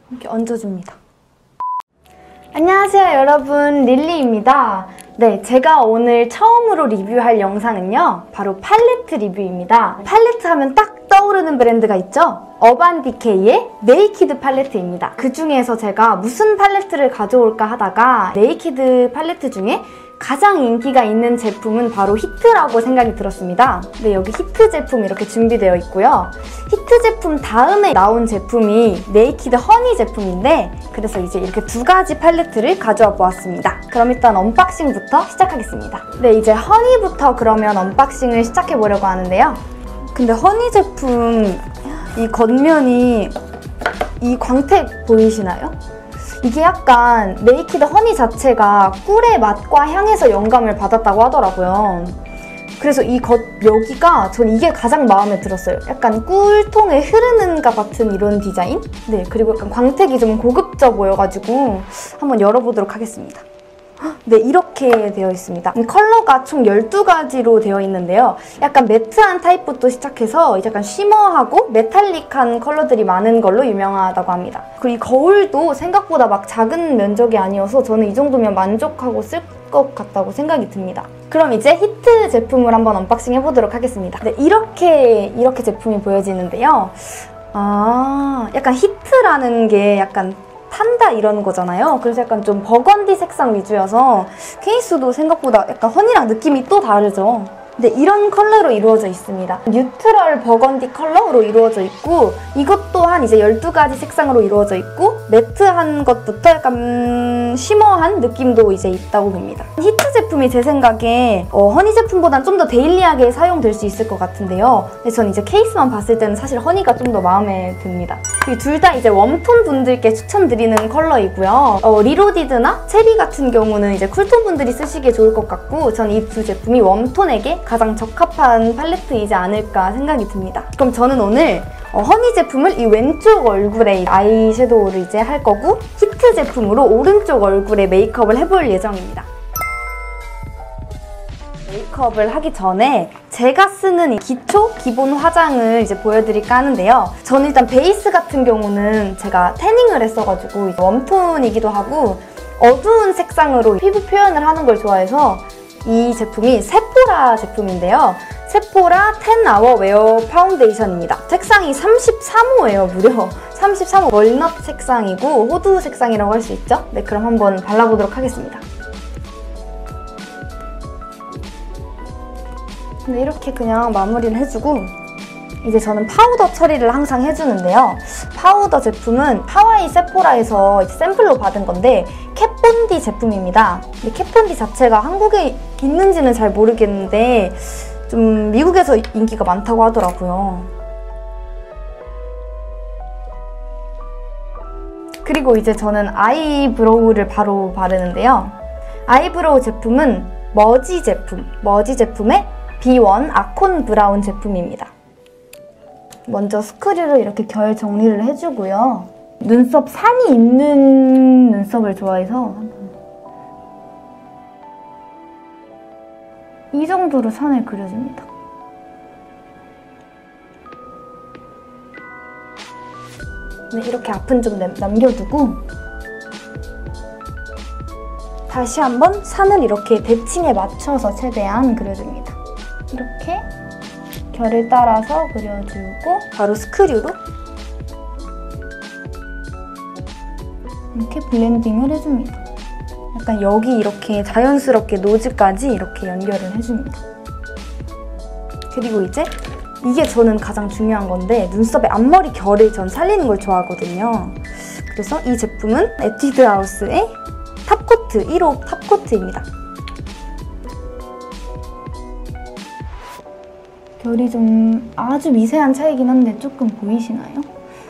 이렇게 얹어줍니다. 안녕하세요 여러분, 릴리입니다. 네, 제가 오늘 처음으로 리뷰할 영상은요, 바로 팔레트 리뷰입니다. 팔레트 하면 딱 떠오르는 브랜드가 있죠? 어반디케이의 네이키드 팔레트입니다. 그 중에서 제가 무슨 팔레트를 가져올까 하다가 네이키드 팔레트 중에 가장 인기가 있는 제품은 바로 히트라고 생각이 들었습니다. 네, 여기 히트 제품 이렇게 준비되어 있고요. 히트 제품 다음에 나온 제품이 네이키드 허니 제품인데, 그래서 이제 이렇게 두 가지 팔레트를 가져와 보았습니다. 그럼 일단 언박싱부터 시작하겠습니다. 네, 이제 허니부터 그러면 언박싱을 시작해 보려고 하는데요. 근데 허니 제품 이 겉면이, 이 광택 보이시나요? 이게 약간 네이키드 허니 자체가 꿀의 맛과 향에서 영감을 받았다고 하더라고요. 그래서 이 여기가 전 이게 가장 마음에 들었어요. 약간 꿀통에 흐르는 것 같은 이런 디자인? 네, 그리고 약간 광택이 좀 고급져 보여가지고 한번 열어보도록 하겠습니다. 네, 이렇게 되어 있습니다. 컬러가 총 12가지로 되어 있는데요. 약간 매트한 타입부터 시작해서 약간 쉬머하고 메탈릭한 컬러들이 많은 걸로 유명하다고 합니다. 그리고 이 거울도 생각보다 막 작은 면적이 아니어서 저는 이 정도면 만족하고 쓸 것 같다고 생각이 듭니다. 그럼 이제 히트 제품을 한번 언박싱 해보도록 하겠습니다. 네, 이렇게 제품이 보여지는데요. 약간 히트라는 게 약간 탄다 이런 거잖아요. 그래서 약간 좀 버건디 색상 위주여서 케이스도 생각보다 약간 허니랑 느낌이 또 다르죠. 네, 이런 컬러로 이루어져 있습니다. 뉴트럴 버건디 컬러로 이루어져 있고, 이것 또한 이제 12가지 색상으로 이루어져 있고, 매트한 것부터 약간 쉬머한 느낌도 이제 있다고 봅니다. 히트 제품이 제 생각에 허니 제품보단 좀 더 데일리하게 사용될 수 있을 것 같은데요. 근데 전 이제 케이스만 봤을 때는 사실 허니가 좀 더 마음에 듭니다. 그리고 둘 다 이제 웜톤 분들께 추천드리는 컬러이고요. 리로디드나 체리 같은 경우는 이제 쿨톤 분들이 쓰시기에 좋을 것 같고, 전 이 두 제품이 웜톤에게 가장 적합한 팔레트이지 않을까 생각이 듭니다. 그럼 저는 오늘 허니 제품을 이 왼쪽 얼굴에 아이섀도우를 이제 할 거고, 히트 제품으로 오른쪽 얼굴에 메이크업을 해볼 예정입니다. 메이크업을 하기 전에 제가 쓰는 이 기본 화장을 이제 보여드릴까 하는데요. 저는 일단 베이스 같은 경우는 제가 태닝을 했어가지고 웜톤이기도 하고 어두운 색상으로 피부 표현을 하는 걸 좋아해서 이 제품이 세포라 제품인데요. 세포라 10hour 웨어 파운데이션입니다. 색상이 33호예요, 무려. 33호 월넛 색상이고 호두 색상이라고 할 수 있죠? 네, 그럼 한번 발라보도록 하겠습니다. 네, 이렇게 그냥 마무리를 해주고, 이제 저는 파우더 처리를 항상 해주는데요. 파우더 제품은 하와이 세포라에서 샘플로 받은 건데 캣본디 제품입니다. 근데 캣본디 자체가 한국에 있는지는 잘 모르겠는데 좀 미국에서 인기가 많다고 하더라고요. 그리고 이제 저는 아이브로우를 바로 바르는데요. 아이브로우 제품은 머지 제품의 B1 아콘 브라운 제품입니다. 먼저 스크류로 이렇게 결 정리를 해주고요. 눈썹 산이 있는 눈썹을 좋아해서 이 정도로 산을 그려줍니다. 네, 이렇게 앞은 좀 남겨두고 다시 한번 산을 이렇게 대칭에 맞춰서 최대한 그려줍니다. 이렇게 결을 따라서 그려주고 바로 스크류로 이렇게 블렌딩을 해줍니다. 약간 여기 이렇게 자연스럽게 노즈까지 이렇게 연결을 해줍니다. 그리고 이제 이게 저는 가장 중요한 건데, 눈썹의 앞머리 결을 전 살리는 걸 좋아하거든요. 그래서 이 제품은 에뛰드 하우스의 탑코트 1호 탑코트입니다. 결이 좀 아주 미세한 차이긴 한데 조금 보이시나요?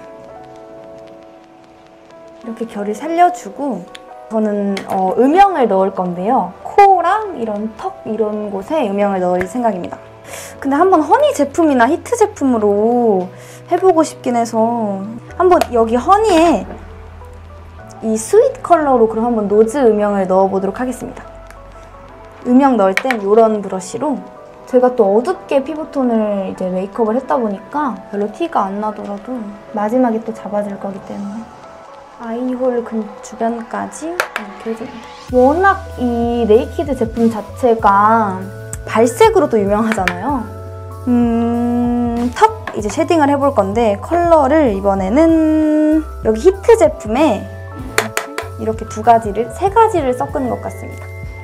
이렇게 결을 살려주고, 저는 음영을 넣을 건데요. 코랑 이런 턱 이런 곳에 음영을 넣을 생각입니다. 근데 한번 허니 제품이나 히트 제품으로 해보고 싶긴 해서 한번 여기 허니에 이 스윗 컬러로 그럼 한번 노즈 음영을 넣어보도록 하겠습니다. 음영 넣을 땐 이런 브러쉬로, 제가 또 어둡게 피부톤을 이제 메이크업을 했다 보니까 별로 티가 안 나더라도 마지막에 또 잡아줄 거기 때문에 아이홀 주변까지 이렇게 해줍니다. 워낙 이 네이키드 제품 자체가 발색으로도 유명하잖아요. 턱 이제 쉐딩을 해볼 건데 컬러를 이번에는 여기 히트 제품에 이렇게 세 가지를 섞은 것 같습니다.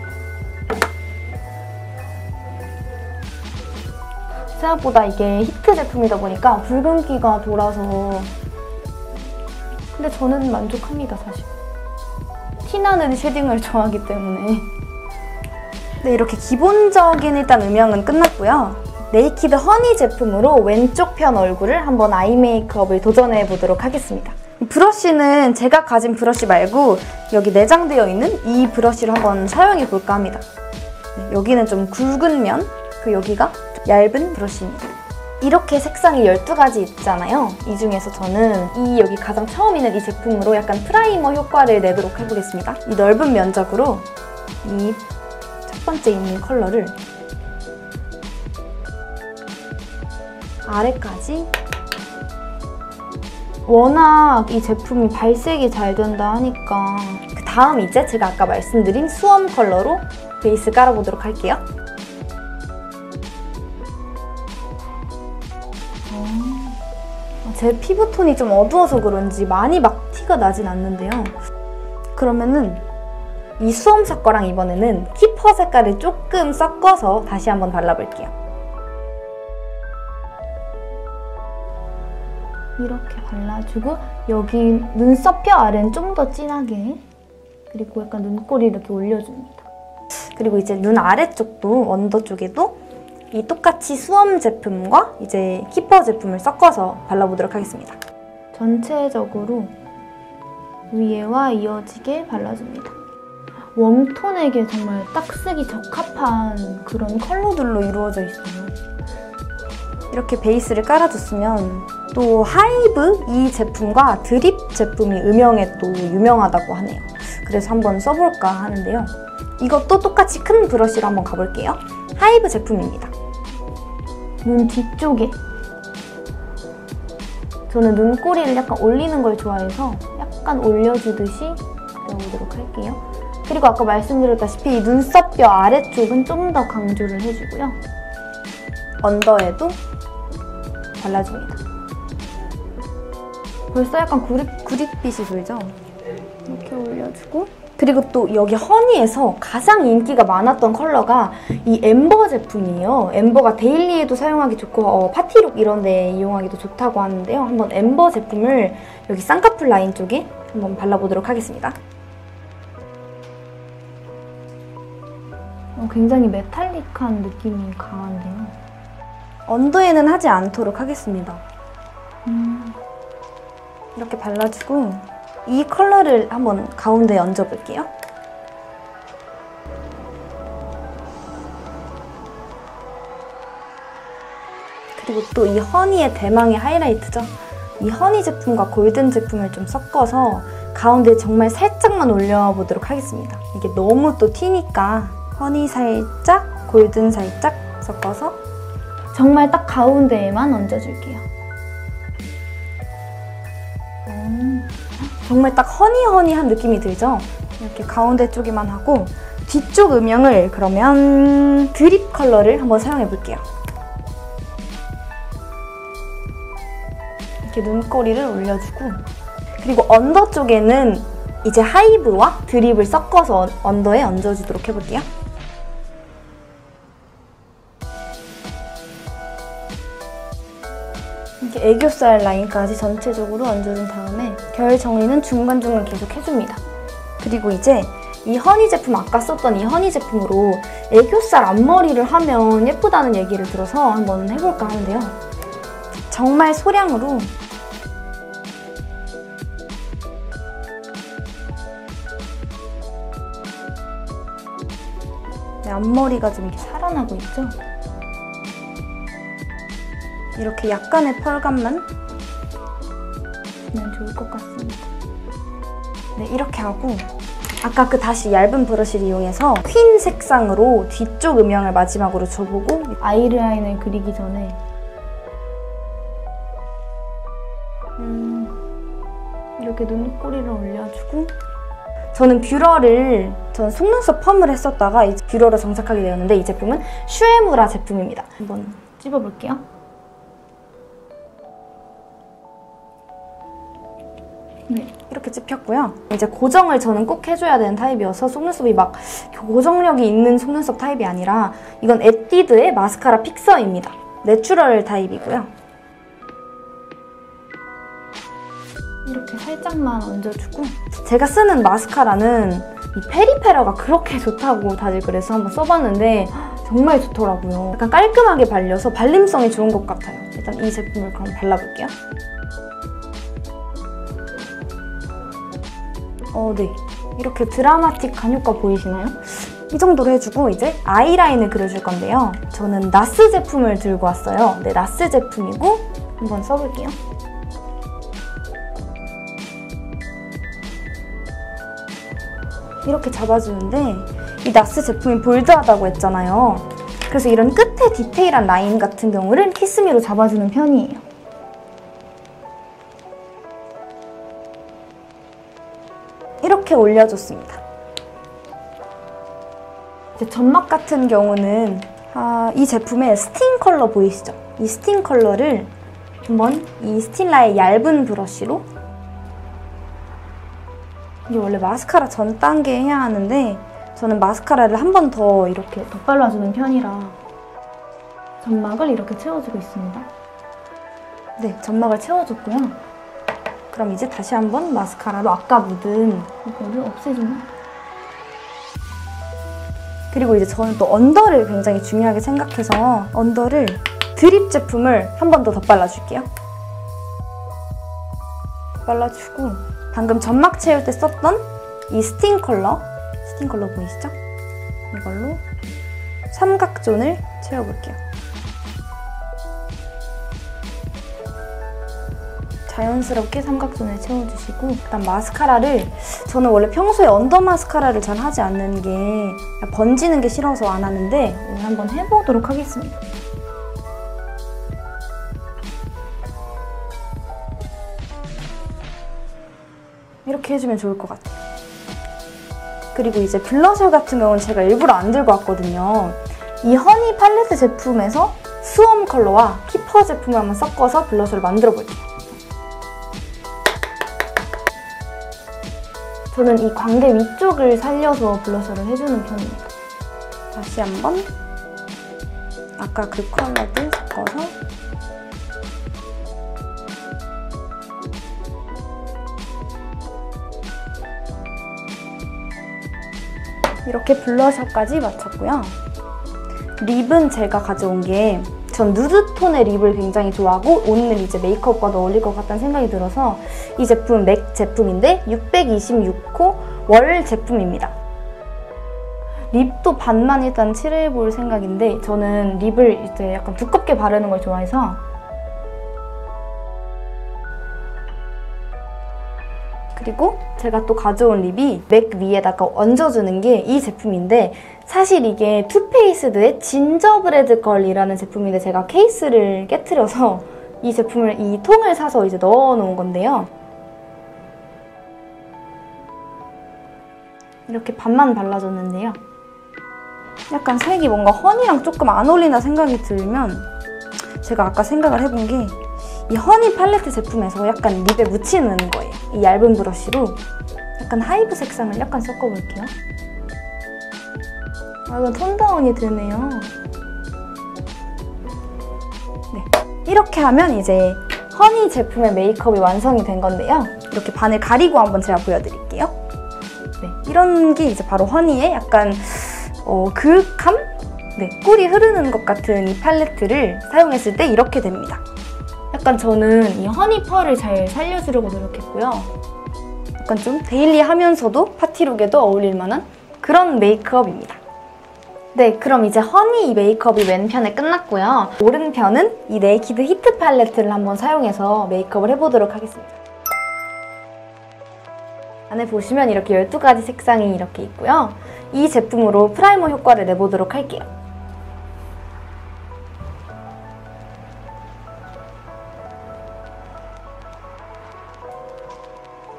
생각보다 이게 히트 제품이다 보니까 붉은기가 돌아서 근데 저는 만족합니다, 사실. 티나는 쉐딩을 좋아하기 때문에. 네, 이렇게 기본적인 일단 음영은 끝났고요. 네이키드 허니 제품으로 왼쪽 편 얼굴을 한번 아이 메이크업을 도전해 보도록 하겠습니다. 브러쉬는 제가 가진 브러쉬 말고 여기 내장되어 있는 이 브러쉬를 한번 사용해 볼까 합니다. 네, 여기는 좀 굵은 면, 여기가 얇은 브러쉬입니다. 이렇게 색상이 12가지 있잖아요. 이 중에서 저는 여기 가장 처음 있는 이 제품으로 약간 프라이머 효과를 내도록 해보겠습니다. 이 넓은 면적으로 이 첫 번째 있는 컬러를 아래까지 워낙 이 제품이 발색이 잘 된다 하니까 그 다음 이제 제가 아까 말씀드린 수험 컬러로 베이스 깔아보도록 할게요. 제 피부톤이 좀 어두워서 그런지 많이 막 티가 나진 않는데요. 그러면은 이 수험사 거랑 이번에는 키퍼 색깔을 조금 섞어서 다시 한번 발라볼게요. 이렇게 발라주고 여기 눈썹 뼈 아래는 좀 더 진하게 그리고 약간 눈꼬리 이렇게 올려줍니다. 그리고 이제 눈 아래쪽도 언더 쪽에도 이 똑같이 수험 제품과 이제 키퍼 제품을 섞어서 발라보도록 하겠습니다. 전체적으로 위에와 이어지게 발라줍니다. 웜톤에게 정말 딱 쓰기 적합한 그런 컬러들로 이루어져 있어요. 이렇게 베이스를 깔아줬으면 또 하이브 이 제품과 드립 제품이 음영에 또 유명하다고 하네요. 그래서 한번 써볼까 하는데요. 이것도 똑같이 큰 브러쉬로 한번 가볼게요. 하이브 제품입니다. 눈 뒤쪽에 저는 눈꼬리를 약간 올리는 걸 좋아해서 약간 올려주듯이 그려보도록 할게요. 그리고 아까 말씀드렸다시피 이 눈썹뼈 아래쪽은 좀 더 강조를 해주고요. 언더에도 발라줍니다. 벌써 약간 구릿빛이 돌죠? 이렇게 올려주고 그리고 또 여기 허니에서 가장 인기가 많았던 컬러가 이 엠버 제품이에요. 엠버가 데일리에도 사용하기 좋고 파티룩 이런 데 이용하기도 좋다고 하는데요. 한번 엠버 제품을 여기 쌍꺼풀 라인 쪽에 한번 발라보도록 하겠습니다. 굉장히 메탈릭한 느낌이 강한데요. 언더에는 하지 않도록 하겠습니다. 이렇게 발라주고 이 컬러를 한번 가운데에 얹어볼게요. 그리고 또 이 허니의 대망의 하이라이트죠. 이 허니 제품과 골든 제품을 좀 섞어서 가운데에 정말 살짝만 올려보도록 하겠습니다. 이게 너무 또 튀니까 허니 살짝, 골든 살짝 섞어서 정말 딱 가운데에만 얹어줄게요. 정말 딱 허니허니한 느낌이 들죠? 이렇게 가운데 쪽에만 하고 뒤쪽 음영을 그러면 드립 컬러를 한번 사용해볼게요. 이렇게 눈꼬리를 올려주고 그리고 언더 쪽에는 이제 하이브와 드립을 섞어서 언더에 얹어주도록 해볼게요. 이렇게 애교살 라인까지 전체적으로 얹어준 다음에 결 정리는 중간중간 계속 해줍니다. 그리고 이제 이 허니 제품, 아까 썼던 이 허니 제품으로 애교살 앞머리를 하면 예쁘다는 얘기를 들어서 한번 해볼까 하는데요. 정말 소량으로 앞머리가 좀 이렇게 살아나고 있죠? 이렇게 약간의 펄감만 주면 좋을 것 같습니다. 네, 이렇게 하고 아까 그 다시 얇은 브러쉬를 이용해서 퀸 색상으로 뒤쪽 음영을 마지막으로 줘보고 아이라인을 그리기 전에 이렇게 이렇게 눈꼬리를 올려주고 저는 뷰러를 속눈썹 펌을 했었다가 이제 뷰러로 정착하게 되었는데 이 제품은 슈에무라 제품입니다. 한번 찝어볼게요. 네, 이렇게 찝혔고요. 이제 고정을 저는 꼭 해줘야 되는 타입이어서 속눈썹이 막 고정력이 있는 속눈썹 타입이 아니라 이건 에뛰드의 마스카라 픽서입니다. 내추럴 타입이고요. 이렇게 살짝만 얹어주고 제가 쓰는 마스카라는 이 페리페라가 그렇게 좋다고 다들 그래서 한번 써봤는데 정말 좋더라고요. 약간 깔끔하게 발려서 발림성이 좋은 것 같아요. 일단 이 제품을 그럼 발라볼게요. 네. 이렇게 드라마틱한 효과 보이시나요? 이 정도로 해주고 이제 아이라인을 그려줄 건데요. 저는 나스 제품을 들고 왔어요. 네, 나스 제품이고 한번 써볼게요. 이렇게 잡아주는데 이 나스 제품이 볼드하다고 했잖아요. 그래서 이런 끝에 디테일한 라인 같은 경우는 키스미로 잡아주는 편이에요. 이렇게 올려줬습니다. 이제 점막 같은 경우는 이 제품의 스틴 컬러 보이시죠? 이 스틴 컬러를 한번 이 스틸라의 얇은 브러쉬로 이게 원래 마스카라 전 단계 해야 하는데 저는 마스카라를 한 번 더 이렇게 덧발라주는 편이라 점막을 이렇게 채워주고 있습니다. 네, 점막을 채워줬고요. 그럼 이제 다시 한번 마스카라로 아까 묻은 이거를 없애주면 그리고 이제 저는 또 언더를 굉장히 중요하게 생각해서 언더를 드립 제품을 한 번 더 덧발라줄게요. 발라주고 방금 점막 채울 때 썼던 이 스틴 컬러 보이시죠? 이걸로 삼각존을 채워볼게요. 자연스럽게 삼각존을 채워주시고 일단 마스카라를 저는 원래 평소에 언더 마스카라를 잘 하지 않는 게 번지는 게 싫어서 안 하는데 오늘 한번 해보도록 하겠습니다. 이렇게 해주면 좋을 것 같아요. 그리고 이제 블러셔 같은 경우는 제가 일부러 안 들고 왔거든요. 이 허니 팔레트 제품에서 수험 컬러와 키퍼 제품을 한번 섞어서 블러셔를 만들어 볼게요. 저는 이 광대 위쪽을 살려서 블러셔를 해주는 편입니다. 다시 한번 아까 그 컬러들 섞어서 이렇게 블러셔까지 마쳤고요. 립은 제가 가져온 게 전 누드톤의 립을 굉장히 좋아하고 오늘 이제 메이크업과도 어울릴 것 같다는 생각이 들어서 이 제품은 맥 제품인데 626호 월 제품입니다. 립도 반만 일단 칠해볼 생각인데 저는 립을 이제 약간 두껍게 바르는 걸 좋아해서 그리고 제가 또 가져온 립이 맥 위에다가 얹어주는 게 이 제품인데 사실 이게 투페이스드의 진저브레드 걸이라는 제품인데 제가 케이스를 깨트려서 이 제품을 이 통을 사서 이제 넣어놓은 건데요. 이렇게 반만 발라줬는데요. 약간 색이 뭔가 허니랑 조금 안 어울리나 생각이 들면 제가 아까 생각을 해본 게 이 허니 팔레트 제품에서 약간 립에 묻히는 거예요. 이 얇은 브러쉬로 약간 하이브 색상을 약간 섞어볼게요. 이건 톤다운이 되네요. 네, 이렇게 하면 이제 허니 제품의 메이크업이 완성이 된 건데요. 이렇게 반을 가리고 한번 제가 보여드릴게요. 네, 이런 게 이제 바로 허니의 약간 그윽함? 네, 꿀이 흐르는 것 같은 이 팔레트를 사용했을 때 이렇게 됩니다. 약간 저는 이 허니 펄을 잘 살려주려고 노력했고요. 약간 좀 데일리하면서도 파티룩에도 어울릴 만한 그런 메이크업입니다. 네, 그럼 이제 허니 메이크업이 왼편에 끝났고요. 오른편은 이 네이키드 히트 팔레트를 한번 사용해서 메이크업을 해보도록 하겠습니다. 안에 보시면 이렇게 12가지 색상이 이렇게 있고요. 이 제품으로 프라이머 효과를 내보도록 할게요.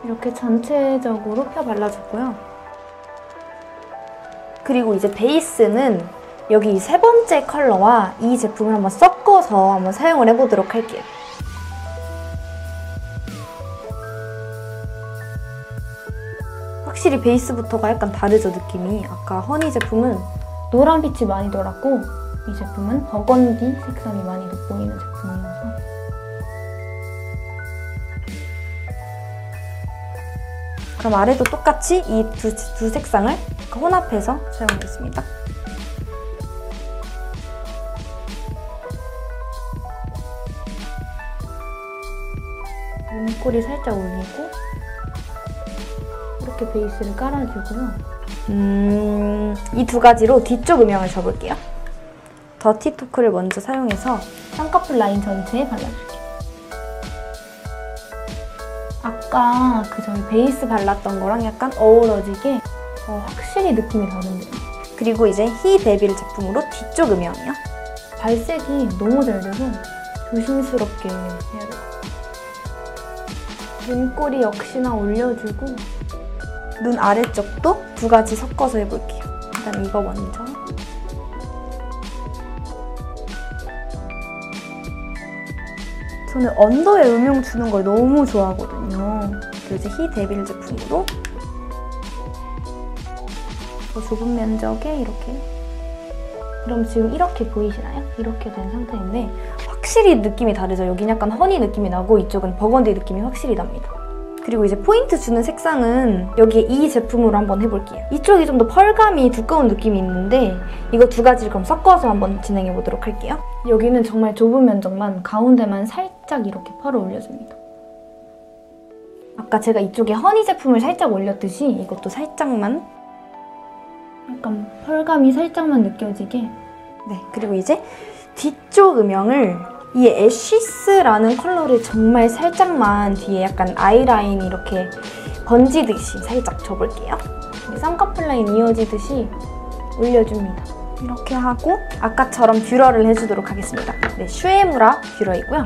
이렇게 전체적으로 펴 발라줬고요. 그리고 이제 베이스는 여기 세 번째 컬러와 이 제품을 한번 섞어서 한번 사용을 해보도록 할게요. 확실히 베이스부터가 약간 다르죠, 느낌이. 아까 허니 제품은 노란빛이 많이 돌았고 이 제품은 버건디 색상이 많이 돋보이는 제품이어서 그럼 아래도 똑같이 이 두 색상을 혼합해서 사용하겠습니다. 눈꼬리 살짝 올리고 이렇게 베이스를 깔아주고요. 이 두 가지로 뒤쪽 음영을 줘볼게요. 더티 토크를 먼저 사용해서 쌍꺼풀 라인 전체에 발라줄게요. 아까 저희 베이스 발랐던 거랑 약간 어우러지게 확실히 느낌이 다른데요. 그리고 이제 히 데빌 제품으로 뒤쪽 음영이요. 발색이 너무 잘 돼서 조심스럽게 해야 돼요. 눈꼬리 역시나 올려주고 눈 아래쪽도 두 가지 섞어서 해볼게요. 일단 이거 먼저. 저는 언더에 음영 주는 걸 너무 좋아하거든요. 그리고 이제 히 데빌 제품으로 더 좁은 면적에 이렇게. 그럼 지금 이렇게 보이시나요? 이렇게 된 상태인데 확실히 느낌이 다르죠? 여긴 약간 허니 느낌이 나고 이쪽은 버건디 느낌이 확실히 납니다. 그리고 이제 포인트 주는 색상은 여기에 이 제품으로 한번 해볼게요. 이쪽이 좀 더 펄감이 두꺼운 느낌이 있는데 이거 두 가지를 그럼 섞어서 한번 진행해보도록 할게요. 여기는 정말 좁은 면적만 가운데만 살짝 이렇게 펄을 올려줍니다. 아까 제가 이쪽에 허니 제품을 살짝 올렸듯이 이것도 살짝만 약간 펄감이 살짝만 느껴지게. 네, 그리고 이제 뒤쪽 음영을 이 애쉬스라는 컬러를 정말 살짝만 뒤에 약간 아이라인 이렇게 번지듯이 살짝 줘볼게요. 쌍꺼풀 라인 이어지듯이 올려줍니다. 이렇게 하고 아까처럼 뷰러를 해주도록 하겠습니다. 네, 슈에무라 뷰러이고요.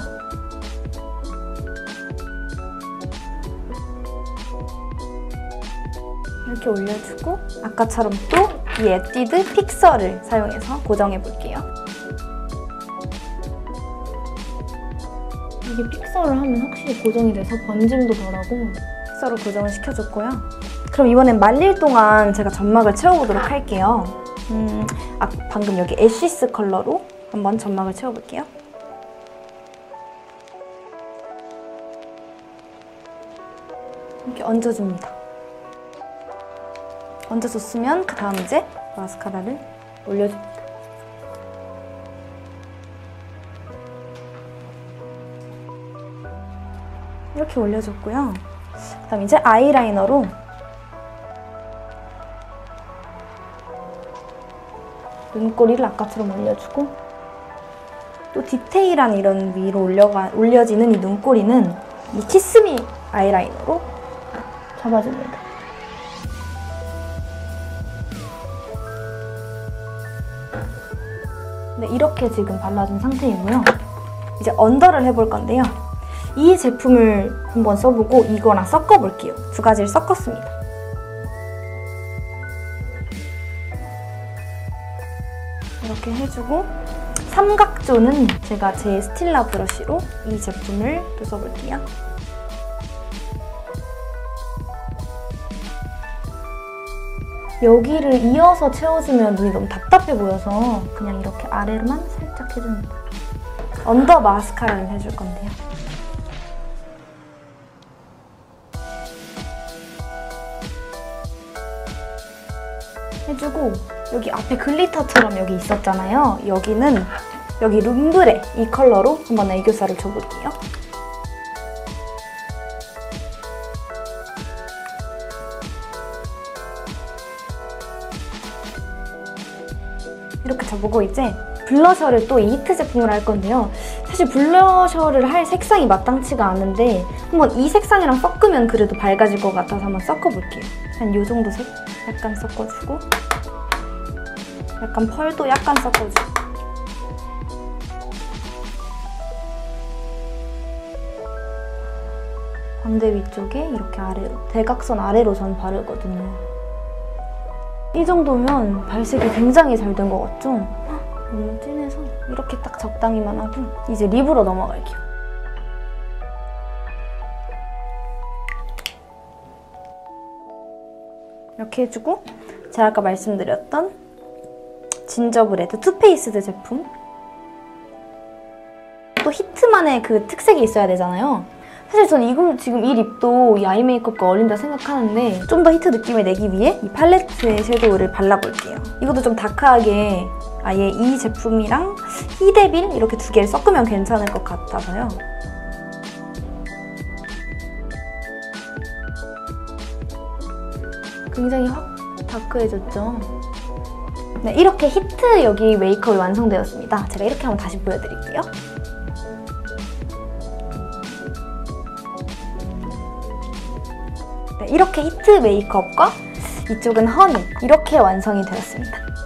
이렇게 올려주고 아까처럼 또 이 에뛰드 픽서를 사용해서 고정해볼게요. 이게 픽서를 하면 확실히 고정이 돼서 번짐도 덜하고 픽서로 고정을 시켜줬고요. 그럼 이번엔 말릴 동안 제가 점막을 채워보도록 할게요. 방금 여기 애쉬스 컬러로 한번 점막을 채워볼게요. 이렇게 얹어줍니다. 얹어줬으면 그 다음 이제 마스카라를 올려줍니다. 이렇게 올려줬고요. 그 다음 이제 아이라이너로 눈꼬리를 아까처럼 올려주고 또 디테일한 이런 위로 올려지는 이 눈꼬리는 이 키스미 아이라이너로 잡아줍니다. 네, 이렇게 지금 발라준 상태이고요. 이제 언더를 해볼 건데요. 이 제품을 한번 써보고 이거랑 섞어볼게요. 두 가지를 섞었습니다. 이렇게 해주고 삼각존은 제가 제 스틸라 브러쉬로 이 제품을 또 써볼게요. 여기를 이어서 채워주면 눈이 너무 답답해 보여서 그냥 이렇게 아래로만 살짝 해줍니다. 언더 마스카라를 해줄 건데요. 해주고 여기 앞에 글리터처럼 여기 있었잖아요. 여기는 여기 룸브레 이 컬러로 한번 애교살을 줘볼게요. 이렇게 줘보고 이제 블러셔를 또 이 히트 제품으로 할 건데요. 사실 블러셔를 할 색상이 마땅치가 않은데 한번 이 색상이랑 섞으면 그래도 밝아질 것 같아서 한번 섞어볼게요. 한 이 정도 색 약간 섞어주고 약간 펄도 약간 섞어주고 광대 위쪽에 이렇게 아래로, 대각선 아래로 전 바르거든요. 이 정도면 발색이 굉장히 잘 된 것 같죠? 너무 진해서 이렇게 딱 적당히만 하고 이제 립으로 넘어갈게요. 이렇게 해주고 제가 아까 말씀드렸던 진저브레드 투페이스드 제품, 또 히트만의 그 특색이 있어야 되잖아요. 사실 저는 지금 이 립도 이 아이 메이크업과 어울린다 생각하는데 좀 더 히트 느낌을 내기 위해 이 팔레트의 섀도우를 발라볼게요. 이것도 좀 다크하게 아예 이 제품이랑 히데빌 이렇게 두 개를 섞으면 괜찮을 것 같아서요. 굉장히 확 다크해졌죠? 네, 이렇게 히트 여기 메이크업이 완성되었습니다. 제가 이렇게 한번 다시 보여드릴게요. 네, 이렇게 히트 메이크업과 이쪽은 허니 이렇게 완성이 되었습니다.